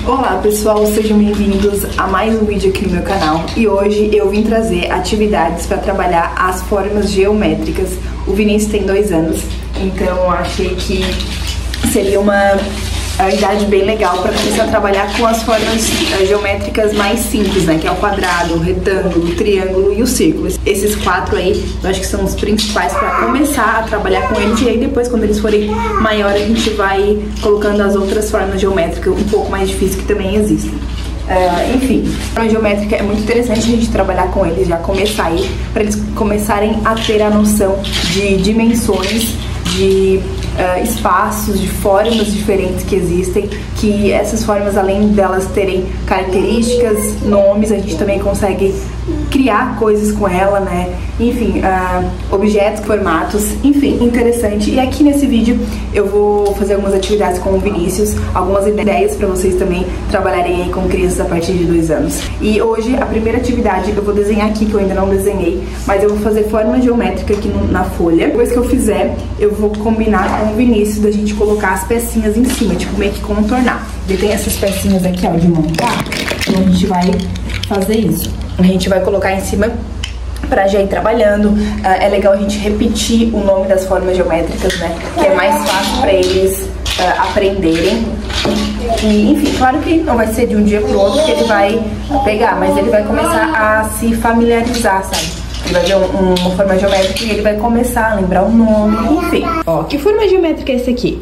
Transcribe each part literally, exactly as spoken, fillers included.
Olá pessoal, sejam bem-vindos a mais um vídeo aqui no meu canal. E hoje eu vim trazer atividades para trabalhar as formas geométricas. O Vinícius tem dois anos, então eu achei que seria uma idade bem legal para começar a trabalhar com as formas geométricas mais simples, né? Que é o quadrado, o retângulo, o triângulo e o círculo. Esses quatro aí, eu acho que são os principais para começar a trabalhar com eles. E aí depois, quando eles forem maiores, a gente vai colocando as outras formas geométricas um pouco mais difíceis que também existem. Uh, enfim, a forma geométrica é muito interessante a gente trabalhar com eles, já começar aí, para eles começarem a ter a noção de dimensões, de uh, espaços, de formas diferentes que existem, que essas formas, além delas terem características, nomes, a gente também consegue criar coisas com ela, né? Enfim, uh, objetos, formatos, enfim, interessante. E aqui nesse vídeo eu vou fazer algumas atividades com o Vinícius, algumas ideias para vocês também trabalharem aí com crianças a partir de dois anos. E hoje a primeira atividade eu vou desenhar aqui, que eu ainda não desenhei, mas eu vou fazer forma geométrica aqui no, na folha. Depois que eu fizer, eu vou combinar com o Vinícius da gente colocar as pecinhas em cima, tipo meio que contornar. Ele tem essas pecinhas aqui, ó, de montar, então a gente vai fazer isso. A gente vai colocar em cima pra já ir trabalhando. Uh, é legal a gente repetir o nome das formas geométricas, né? Que é mais fácil pra eles uh, aprenderem. E, enfim, claro que não vai ser de um dia pro outro que ele vai pegar, mas ele vai começar a se familiarizar, sabe? Ele vai ver um, uma forma geométrica e ele vai começar a lembrar o nome, enfim. Ó, que forma geométrica é essa aqui?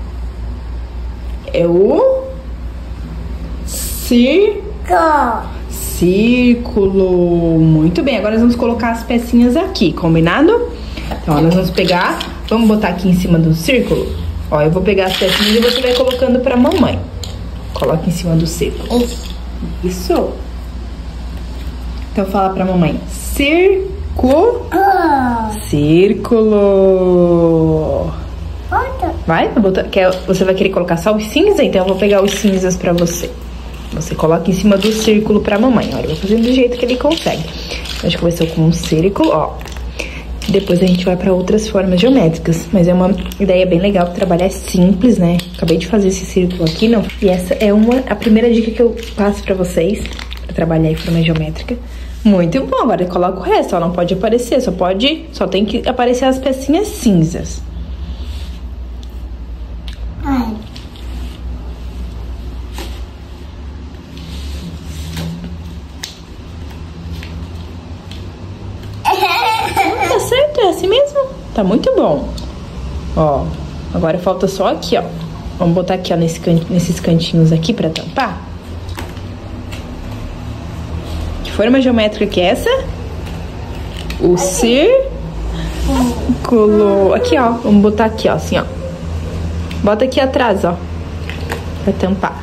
É o... Círculo. Círculo. Muito bem, agora nós vamos colocar as pecinhas aqui, combinado? Então, ó, nós vamos pegar, vamos botar aqui em cima do círculo. Ó, eu vou pegar as pecinhas e você vai colocando pra mamãe. Coloca em cima do círculo. Isso. Então, fala pra mamãe. Círculo. Círculo. Vai? Você vai querer colocar só os cinza? Então, eu vou pegar os cinzas pra você. Você coloca em cima do círculo pra mamãe. Olha, eu vou fazer do jeito que ele consegue. A gente começou com um círculo, ó. Depois a gente vai pra outras formas geométricas. Mas é uma ideia bem legal, trabalhar é simples, né? Acabei de fazer esse círculo aqui, não. E essa é uma, a primeira dica que eu passo pra vocês, pra trabalhar em forma geométrica. Muito bom, agora coloca o resto, ó. Não pode aparecer, só pode... Só tem que aparecer as pecinhas cinzas. Ai. Tá certo? É assim mesmo? Tá muito bom. Ó, agora falta só aqui, ó. Vamos botar aqui, ó, nesse can... nesses cantinhos aqui pra tampar. Que forma geométrica que é essa? O círculo. Aqui, ó. Vamos botar aqui, ó, assim, ó. Bota aqui atrás, ó. Pra tampar.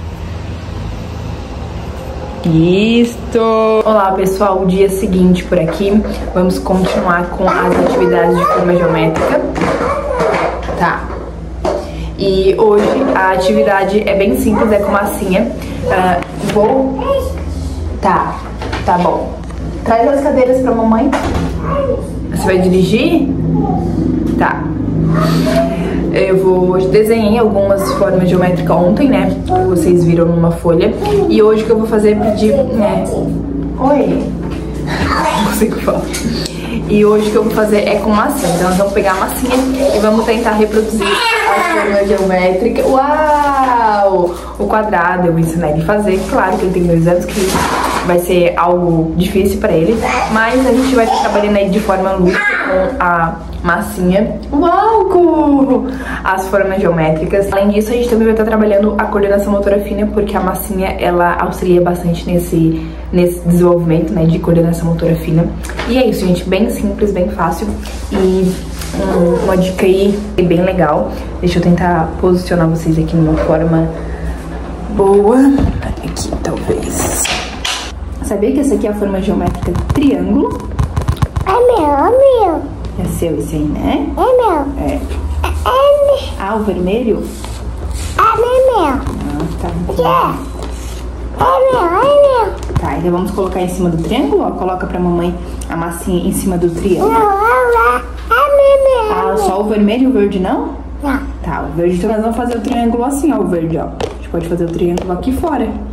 Isto! Olá pessoal, o dia seguinte por aqui. Vamos continuar com as atividades de forma geométrica. Tá. E hoje a atividade é bem simples, é com massinha. Uh, vou... Tá, tá bom. Traz as cadeiras pra mamãe. Você vai dirigir? Tá. Eu vou, desenhei algumas formas geométricas ontem, né? Que vocês viram numa folha. E hoje o que eu vou fazer é pedir, né? Oi! Não consigo falar. E hoje o que eu vou fazer é com massinha. Então nós vamos pegar a massinha e vamos tentar reproduzir a forma geométrica. Uau! O quadrado eu vou ensinar ele a fazer. Claro que ele tem dois anos, que vai ser algo difícil pra ele. Mas a gente vai estar trabalhando aí de forma lúdica com a massinha. Uau! As formas geométricas. Além disso, a gente também vai estar trabalhando a coordenação motora fina, porque a massinha, ela auxilia bastante nesse, nesse desenvolvimento, né, de coordenação motora fina. E é isso, gente. Bem simples, bem fácil. E um, uma dica aí bem legal. Deixa eu tentar posicionar vocês aqui numa forma boa. Aqui, talvez. Sabia que essa aqui é a forma geométrica triângulo? É meu, é meu. É seu esse aí, né? É meu. É. É, é meu. Ah, o vermelho? É meu. Ah, tá. É. É meu, é meu. Tá, então vamos colocar em cima do triângulo, ó. Coloca pra mamãe a massinha em cima do triângulo. Não, é, é meu. Ah, só o vermelho e o verde não? Não. Tá, o verde, então nós vamos fazer o triângulo assim, ó, o verde, ó. A gente pode fazer o triângulo aqui fora.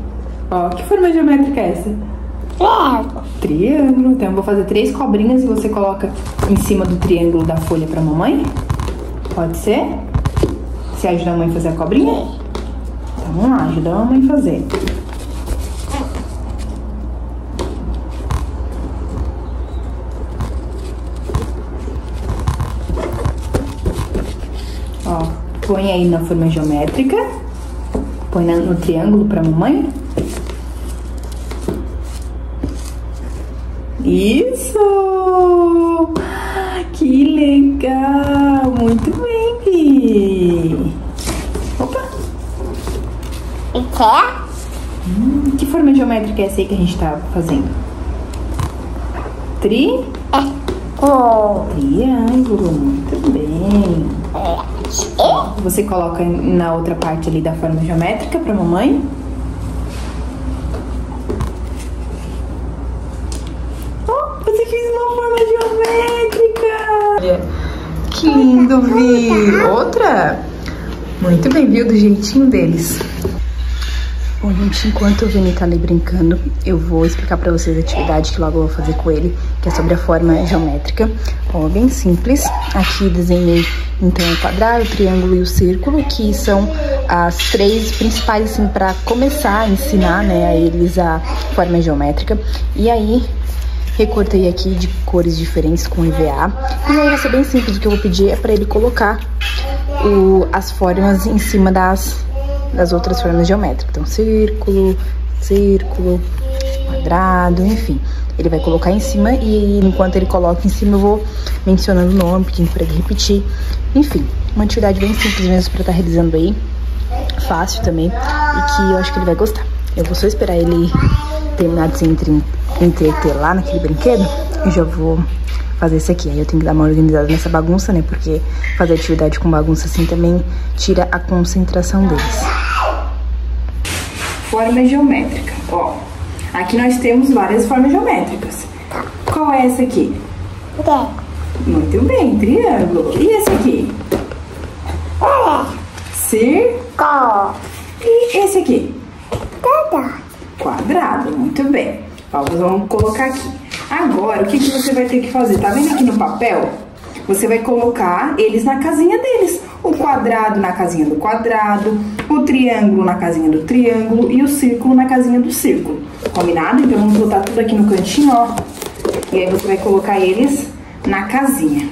Ó, que forma geométrica é essa? Triângulo. Triângulo. Então eu vou fazer três cobrinhas e você coloca em cima do triângulo da folha pra mamãe? Pode ser? Você ajuda a mãe a fazer a cobrinha? Então vamos lá, ajuda a mamãe a fazer. Ó, põe aí na forma geométrica. Põe no triângulo pra mamãe. Isso! Que legal! Muito bem, Vi! Opa! E quer? Hum, que forma geométrica é essa aí que a gente tá fazendo? Tri? É. Oh. Triângulo, muito bem. É. Você coloca na outra parte ali da forma geométrica pra mamãe. Oh, você fez uma forma geométrica! Que lindo, Vi! Outra? Muito bem, viu? Do jeitinho deles. Bom, gente, enquanto o Vini tá ali brincando, eu vou explicar pra vocês a atividade que logo eu vou fazer com ele, que é sobre a forma geométrica. Ó, bem simples. Aqui desenhei, então, o quadrado, o triângulo e o círculo, que são as três principais, assim, pra começar a ensinar, né, a eles a forma geométrica. E aí, recortei aqui de cores diferentes com E V A. E aí vai ser bem simples, o que eu vou pedir é pra ele colocar o, as formas em cima das... das outras formas geométricas. Então, círculo, círculo, quadrado, enfim. Ele vai colocar em cima e enquanto ele coloca em cima eu vou mencionando o nome, pedindo pra ele repetir. Enfim, uma atividade bem simples mesmo pra estar realizando aí. Fácil também e que eu acho que ele vai gostar. Eu vou só esperar ele terminar de se entre, entreter lá naquele brinquedo e já vou fazer isso aqui. Aí eu tenho que dar uma organizada nessa bagunça, né? Porque fazer atividade com bagunça assim também tira a concentração deles. Forma geométrica. Ó, aqui nós temos várias formas geométricas. Qual é essa aqui? Triângulo. Muito bem, triângulo. E esse aqui? Círculo. E esse aqui? Quadrado. Quadrado, muito bem. Ó, vamos colocar aqui. Agora, o que, que você vai ter que fazer? Tá vendo aqui no papel? Você vai colocar eles na casinha deles. O quadrado na casinha do quadrado, o triângulo na casinha do triângulo e o círculo na casinha do círculo. Combinado? Então vamos botar tudo aqui no cantinho, ó. E aí você vai colocar eles na casinha.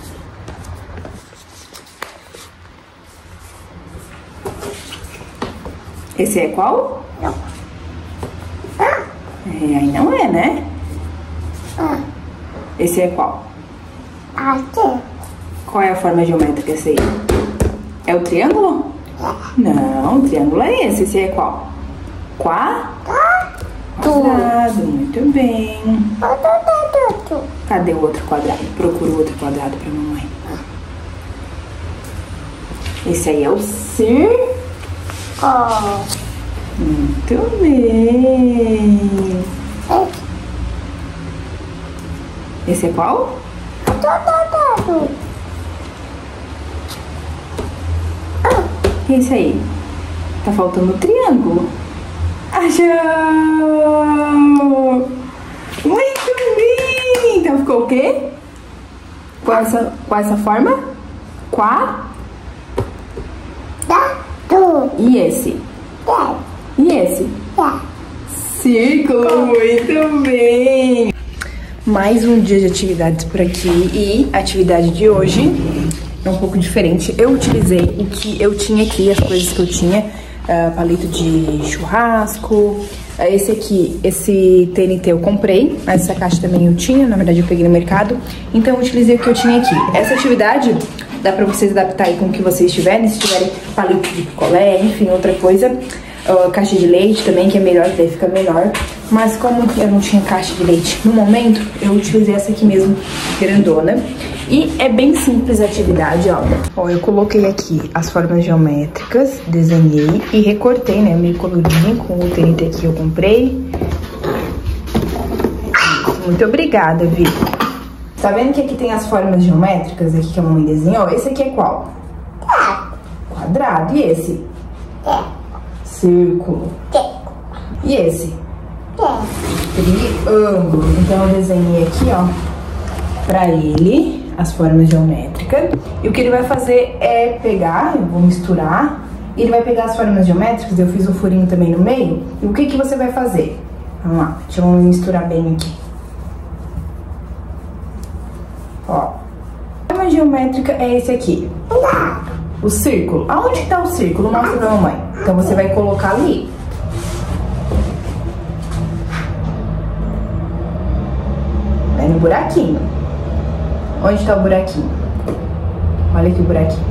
Esse é qual? Não. É, aí não é, né? Ah. Esse é qual? Aqui. Qual é a forma geométrica esse aí? É o triângulo? Não, o triângulo é esse. Esse é qual? Quá? Quadrado, muito bem. Cadê o outro quadrado? Procura o outro quadrado pra mamãe. Esse aí é o círculo. Muito bem. Esse é qual? Esse aí. Tá faltando o triângulo. Achou! Muito bem! Então ficou o quê? Com essa, com essa forma? Quá? E esse? E esse? Círculo, muito bem! Mais um dia de atividades por aqui e a atividade de hoje é um pouco diferente. Eu utilizei o que eu tinha aqui, as coisas que eu tinha, uh, palito de churrasco, uh, esse aqui, esse T N T eu comprei, mas essa caixa também eu tinha, na verdade eu peguei no mercado, então eu utilizei o que eu tinha aqui. Essa atividade dá pra vocês adaptar aí com o que vocês tiverem, se tiverem palito de picolé, enfim, outra coisa. Uh, caixa de leite também, que é melhor, que daí fica melhor. Mas como eu não tinha caixa de leite no momento, eu utilizei essa aqui mesmo, grandona. E é bem simples a atividade, ó. Ó, eu coloquei aqui as formas geométricas, desenhei e recortei, né, meio coloridinho com o T N T que eu comprei. Muito obrigada, Vi. Tá vendo que aqui tem as formas geométricas aqui que a mamãe desenhou? Esse aqui é qual? Quadrado. E esse? Círculo. E esse? É. Triângulo. Então eu desenhei aqui, ó, pra ele as formas geométricas. E o que ele vai fazer é pegar, eu vou misturar. E ele vai pegar as formas geométricas, eu fiz um furinho também no meio. E o que que você vai fazer? Vamos lá, deixa eu misturar bem aqui. Ó, a forma geométrica é esse aqui. O círculo. Aonde que tá o círculo? Mostra pra mamãe. Então você vai colocar ali. Vai no buraquinho. Onde tá o buraquinho? Olha aqui o buraquinho.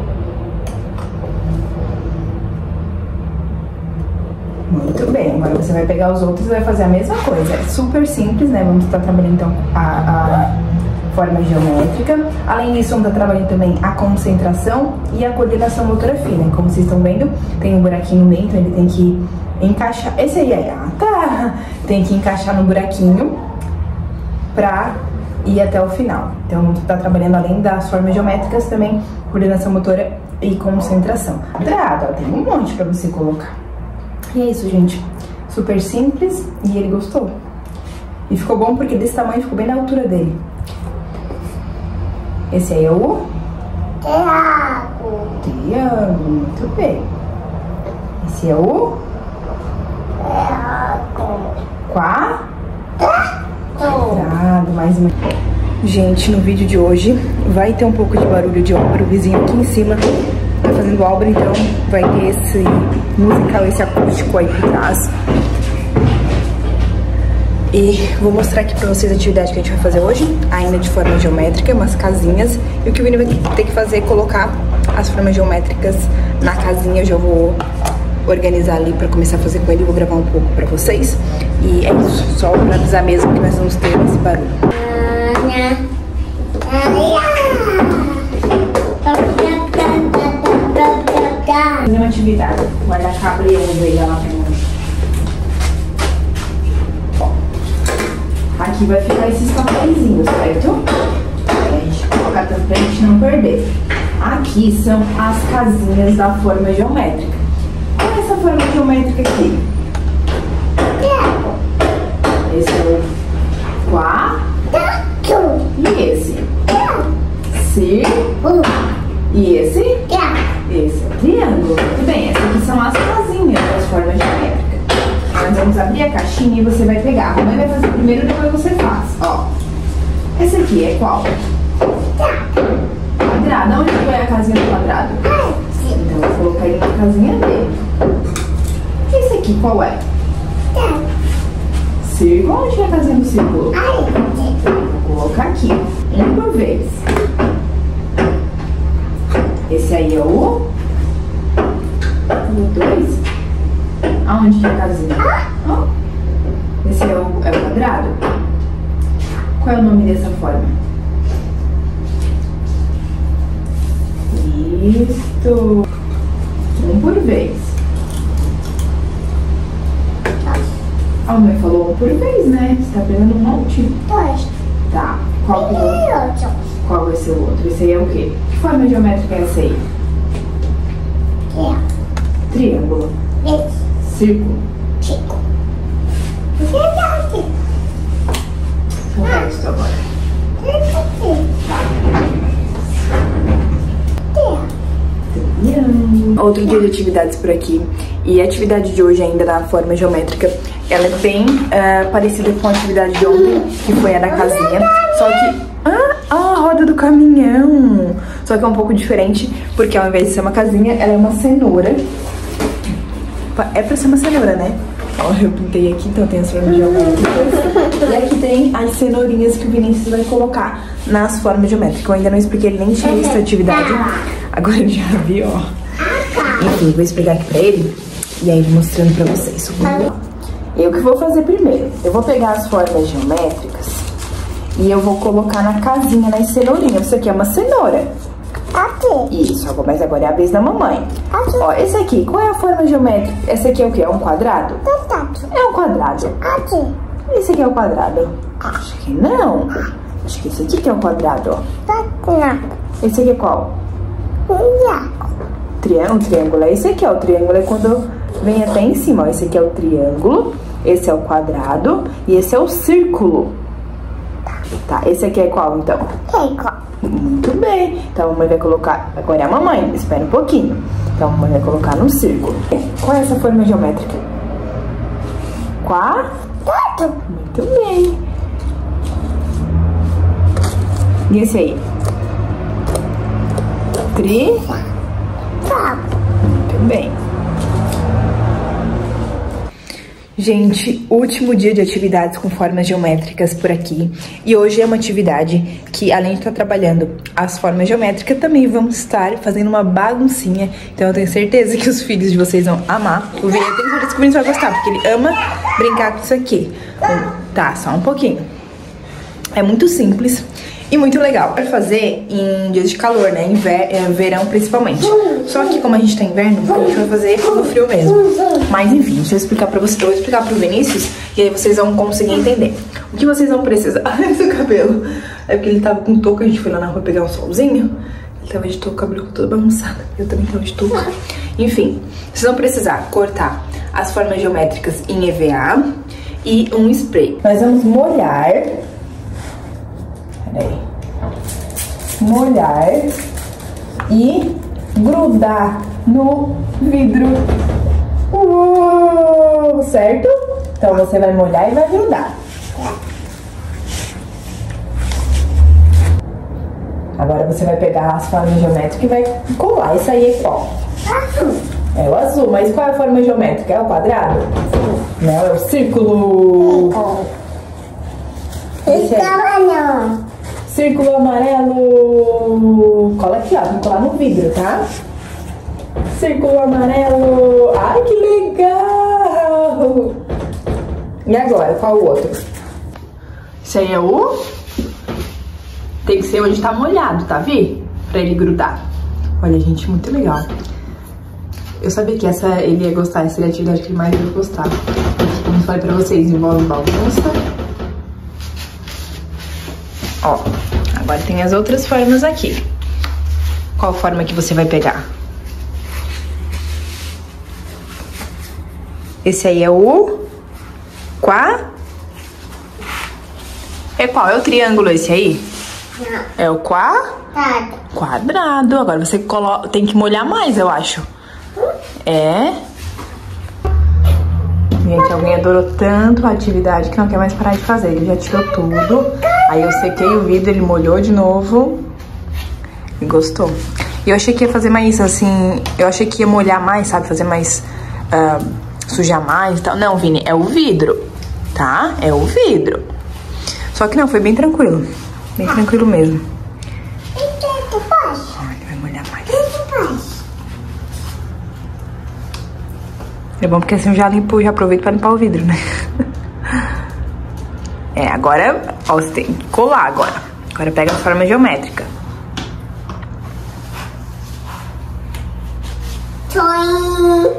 Muito bem, agora você vai pegar os outros e vai fazer a mesma coisa. É super simples, né? Vamos estar trabalhando então a, a forma geométrica. Além disso, vamos estar trabalhando também a concentração e a coordenação motora fina. Como vocês estão vendo, tem um buraquinho no meio, então ele tem que encaixar. Esse aí é, ah, tá! Tem que encaixar no buraquinho pra ir até o final. Então vamos estar trabalhando além das formas geométricas também coordenação motora e concentração. Quadrado, ó, tem um monte pra você colocar. E é isso, gente. Super simples e ele gostou. E ficou bom porque desse tamanho ficou bem na altura dele. Esse aí é o... Triângulo. Triângulo, muito bem. Esse é o... Quadrado. Quadrado, mais um. Gente, no vídeo de hoje vai ter um pouco de barulho de obra. O vizinho aqui em cima tá fazendo obra, então vai ter esse musical, esse acústico aí por trás. E vou mostrar aqui pra vocês a atividade que a gente vai fazer hoje, ainda de forma geométrica, umas casinhas. E o que o Vini vai ter que fazer é colocar as formas geométricas na casinha. Eu já vou organizar ali pra começar a fazer com ele, vou gravar um pouco pra vocês. E é isso, só pra avisar mesmo que nós vamos ter esse barulho. Fazer uma atividade, guardar cabra e ovelha lá pra mim. Aqui vai ficar esses papeizinhos, certo? A gente colocar tanto pra gente não perder. Aqui são as casinhas da forma geométrica. Qual é essa forma geométrica aqui? Esse é o quadrado. E esse? Círculo. E esse? Esse é o triângulo. Muito bem, essas aqui são as casinhas das formas geométricas. Nós vamos abrir a caixinha e você vai pegar. A mamãe vai fazer primeiro, depois você faz. Ó, esse aqui é qual? Quadrado. Onde que vai a casinha do quadrado? Então eu vou colocar ele na casinha dele. E esse aqui qual é? Círculo. Onde é a casinha do círculo? Vou colocar aqui, um por vez. Esse aí é o... O dois. Aonde que é a casinha? Oh. Esse é o, é o quadrado? Qual é o nome dessa forma? Isso. Um por vez. A mãe falou um por vez, né? Você tá pegando um monte? Dois. Tá. Qual que é? Qual vai ser o outro? Esse aí é o quê? Que forma geométrica é essa aí? Triângulo. Círculo. Chico. O resto agora. Outro dia de atividades por aqui. E a atividade de hoje ainda na forma geométrica, ela é bem uh, parecida com a atividade de ontem, que foi a da casinha. Só que... Ah, a roda do caminhão! Só que é um pouco diferente, porque ao invés de ser uma casinha, ela é uma cenoura. É pra ser uma cenoura, né? Ó, eu pintei aqui, então tem as formas geométricas. E aqui tem as cenourinhas que o Vinícius vai colocar nas formas geométricas. Eu ainda não expliquei, ele nem tinha visto a atividade. Agora ele já viu, ó. Enfim, vou explicar aqui pra ele. E aí, mostrando pra vocês. Eu que vou fazer primeiro. Eu vou pegar as formas geométricas e eu vou colocar na casinha, nas cenourinhas. Isso aqui é uma cenoura. Aqui. Isso, mas agora é a vez da mamãe. Aqui. Ó, esse aqui, qual é a forma geométrica? Esse aqui é o quê? É um quadrado? Quadrado. É um quadrado. Aqui. Esse aqui é o quadrado? Acho que não. Acho que esse aqui que é um quadrado, ó. Quadrado. Esse aqui é qual? Triângulo. Triângulo, triângulo é esse aqui, ó. O triângulo é quando vem até em cima, ó. Esse aqui é o triângulo, esse é o quadrado e esse é o círculo. Tá, esse aqui é qual, então? Círculo. Muito bem. Então a mamãe vai colocar... Agora é a mamãe, espera um pouquinho. Então a mamãe vai colocar no círculo. Qual é essa forma geométrica? Quadrado. Muito bem. E esse aí? Tri... Muito bem. Gente, último dia de atividades com formas geométricas por aqui. E hoje é uma atividade que, além de estar trabalhando as formas geométricas, também vamos estar fazendo uma baguncinha. Então eu tenho certeza que os filhos de vocês vão amar. O Vini, eu tenho certeza que o Vini vai gostar, porque ele ama brincar com isso aqui. Tá, só um pouquinho. É muito simples e muito legal. Vai fazer em dias de calor, né? Em ver, é, verão principalmente. Só que como a gente tá em inverno, a gente vai fazer no frio mesmo. Mas enfim, deixa eu explicar pra vocês. Eu vou explicar pro Vinícius e aí vocês vão conseguir entender. O que vocês vão precisar... Ai, seu cabelo. É porque ele tava com touca, a gente foi lá na rua pegar um solzinho. Ele tava de touca, o cabelo todo bagunçado. Eu também tava de touca. Enfim, vocês vão precisar cortar as formas geométricas em E V A e um spray. Nós vamos molhar... Peraí. Molhar e grudar no vidro. Uou, certo? Então você vai molhar e vai grudar. Agora você vai pegar as formas geométricas e vai colar. Isso aí é qual? Azul. É o azul, mas qual é a forma geométrica? É o quadrado? Não, é o círculo. Esse tamanho. Círculo amarelo. Cola aqui, ó. Vamos colar no vidro, tá? Círculo amarelo. Ai, que legal! E agora, qual o outro? Esse aí é o... Tem que ser onde tá molhado, tá, Vi? Pra ele grudar. Olha, gente, muito legal. Eu sabia que essa ele ia gostar, essa seria a atividade que ele mais ia gostar. Como eu falei pra vocês, envolve bagunça. Ó, agora tem as outras formas aqui. Qual forma que você vai pegar? Esse aí é o... Quá? É qual? É o triângulo esse aí? Não. É o quá? Quadrado. Quadrado. Agora você coloca... tem que molhar mais, eu acho. É... Gente, alguém adorou tanto a atividade que não quer mais parar de fazer. Ele já tirou tudo. Aí eu sequei o vidro, ele molhou de novo. E gostou. E eu achei que ia fazer mais assim... Eu achei que ia molhar mais, sabe? Fazer mais... Uh, sujar mais e tal. Não, Vini, é o vidro. Tá? É o vidro. Só que não, foi bem tranquilo. Bem tranquilo mesmo. E o que tu faz? Ó, ele vai molhar mais. O que tu faz? É bom porque assim eu já limpo, já aproveito pra limpar o vidro, né? É, agora, ó, você tem que colar agora. Agora pega a forma geométrica. Tchoim.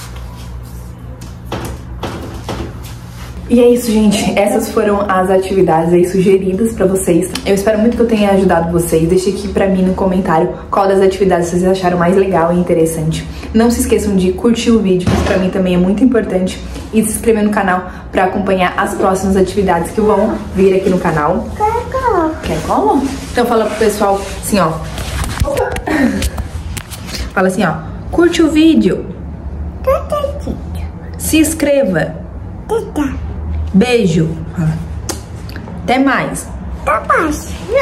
E é isso, gente. Essas foram as atividades aí sugeridas pra vocês. Eu espero muito que eu tenha ajudado vocês. Deixe aqui pra mim no comentário qual das atividades vocês acharam mais legal e interessante. Não se esqueçam de curtir o vídeo, isso pra mim também é muito importante. E se inscrever no canal pra acompanhar as próximas atividades que vão vir aqui no canal. Quer cola? Quer cola? Então fala pro pessoal assim, ó. Opa. Fala assim, ó. Curte o vídeo. Se inscreva. Beijo. Até mais. Tá mais.